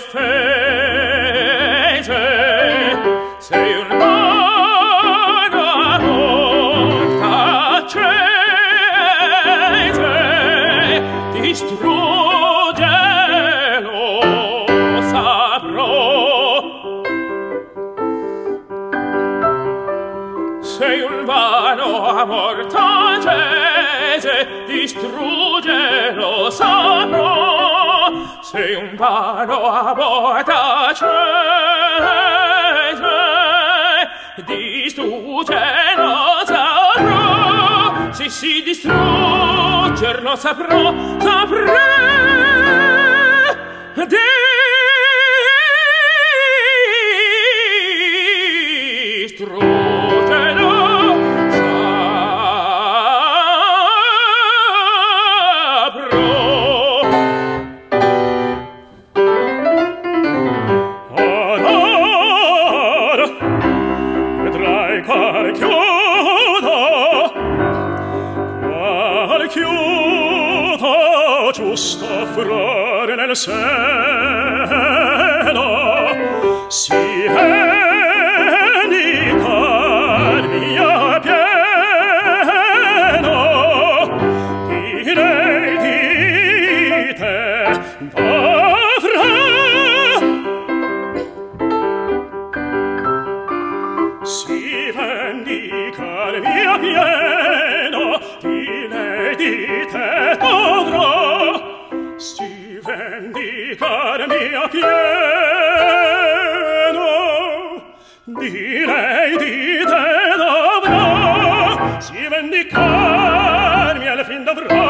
offese, sei un vano amor accese, distrugge lo saprò. Sei un vano amor accese, distrugge lo saprò. Sei un vano amor accese, distrugge lo saprò. Sì, distrugger lo saprò, saprà. Distruggerlo saprò. Allora vedrai quale chiudo giusto frore nel seno, si vendica il mio pieno, direi di te dovrà. Si vendica il mio pieno, direi di te dovrà. Si vendica il mio pieno, direi di te dovrà. Si vendicarmi al fin dovrò,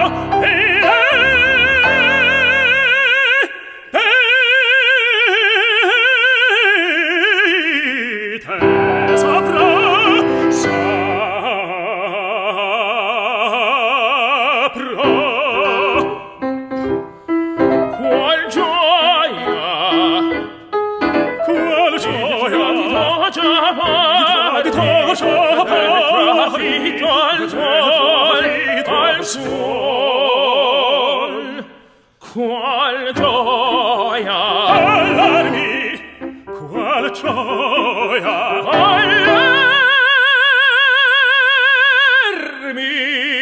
qual gioia, allarmi, qual gioia, allarmi,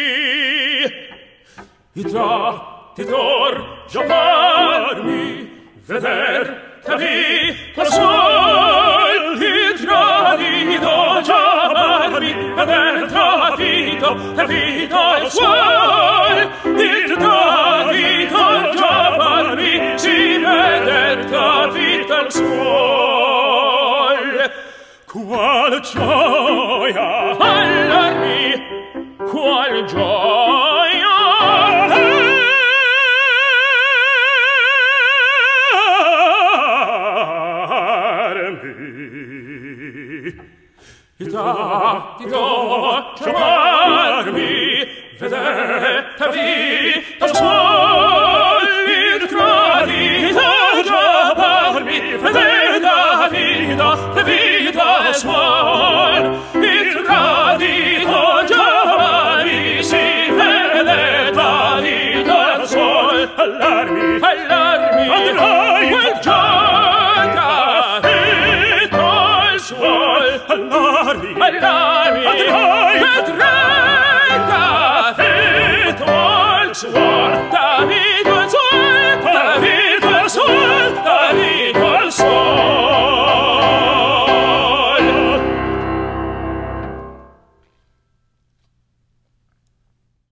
tenor, giocarmi, veder, capito sol, tradito, giocarmi, veder, capito il suol, tradito, giocarmi, si veder, capito il suol. Qual gioia, allarmi, qual gioia, ti do giocarmi, vedere, capito suol, tradito, giocarmi, vedere, capito suol, tradito, giocarmi, si vede, tradito suol, allarmi, allarmi, quel gioca, capito il suol, allarmi, allarmi, vedrai, capito il suol.